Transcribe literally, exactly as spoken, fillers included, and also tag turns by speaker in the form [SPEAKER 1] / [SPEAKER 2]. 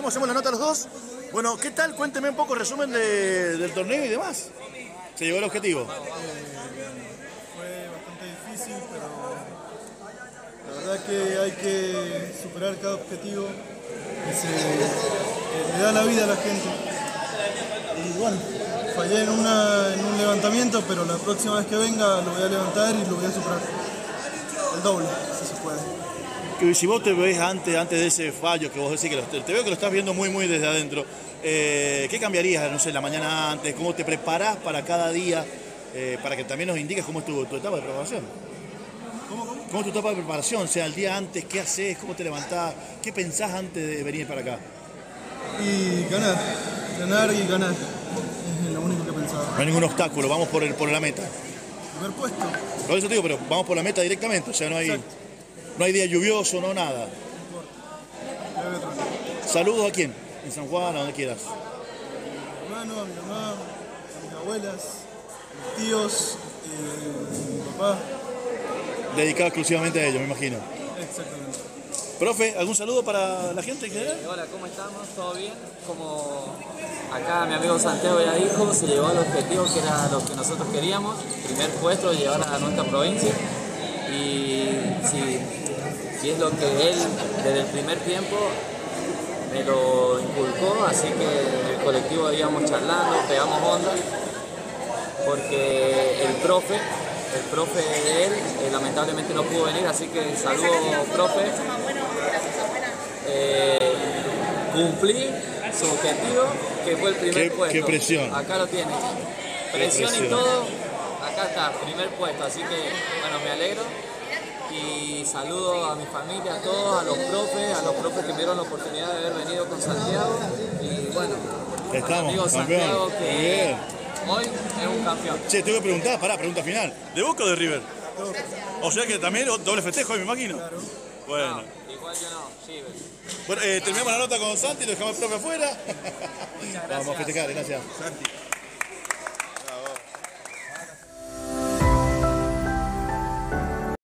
[SPEAKER 1] hacemos la nota los dos. Bueno, ¿qué tal? Cuénteme un poco resumen de, del torneo y demás. ¿Se llegó el objetivo?
[SPEAKER 2] Eh, fue bastante difícil, pero la verdad que hay que superar cada objetivo que, se, que le da la vida a la gente. Y bueno, fallé en, una, en un levantamiento, pero la próxima vez que venga lo voy a levantar y lo voy a superar. El doble, si se puede.
[SPEAKER 1] Que si vos te ves antes, antes de ese fallo que vos decís, que lo, te veo que lo estás viendo muy muy desde adentro, eh, ¿qué cambiarías, no sé, la mañana antes? ¿Cómo te preparás para cada día? Eh, para que también nos indiques cómo es tu, tu etapa de preparación.
[SPEAKER 2] ¿Cómo, cómo?
[SPEAKER 1] ¿Cómo es tu etapa de preparación? O sea, el día antes, ¿qué haces? ¿Cómo te levantás? ¿Qué pensás antes de venir para acá?
[SPEAKER 2] Y ganar, ganar y ganar. Es lo único que pensaba.
[SPEAKER 1] No hay ningún obstáculo, vamos por, el, por la meta.
[SPEAKER 2] Primer puesto.
[SPEAKER 1] Por eso te digo, pero vamos por la meta directamente, o sea, no hay, no hay día lluvioso, no nada. ¿Saludos a quién? En San Juan, a donde quieras.
[SPEAKER 2] A mi hermano, a mi mamá, a mis abuelas, a mis tíos, eh, a mi papá.
[SPEAKER 1] Dedicado exclusivamente a ellos, me imagino.
[SPEAKER 2] Exactamente.
[SPEAKER 1] Profe, ¿algún saludo para la gente en general?
[SPEAKER 3] Eh, hola, ¿cómo estamos? ¿Todo bien? Como acá mi amigo Santiago ya dijo, se llegó al objetivo que era lo que nosotros queríamos, primer puesto, llevar a nuestra provincia. Y sí, sí es lo que él desde el primer tiempo me lo inculcó, así que el colectivo íbamos charlando, pegamos onda, porque el profe, el profe de él eh, lamentablemente no pudo venir, así que saludo, profe. Eh, cumplí su objetivo, que fue el primer
[SPEAKER 1] ¿Qué,
[SPEAKER 3] puesto.
[SPEAKER 1] qué presión?
[SPEAKER 3] Acá lo tiene. Presión,
[SPEAKER 1] presión
[SPEAKER 3] y todo, acá está, primer puesto, así que bueno, me alegro. Y saludo a mi familia, a todos, a los profes, a los profes que me dieron la oportunidad de haber venido con Santiago. Y bueno,
[SPEAKER 1] Estamos,
[SPEAKER 3] al amigo
[SPEAKER 1] campeón.
[SPEAKER 3] Santiago
[SPEAKER 1] Muy
[SPEAKER 3] que
[SPEAKER 1] bien.
[SPEAKER 3] hoy es un campeón.
[SPEAKER 1] Che, te voy a preguntar, pará, pregunta final. ¿De Boca o de River? O sea que también doble festejo, me imagino.
[SPEAKER 2] Claro.
[SPEAKER 1] Bueno.
[SPEAKER 3] No, igual yo no, sí.
[SPEAKER 1] Bueno, eh, terminamos la nota con Santi, lo dejamos el profe afuera.
[SPEAKER 3] Muchas gracias.
[SPEAKER 1] Vamos a festejar, gracias. Santi.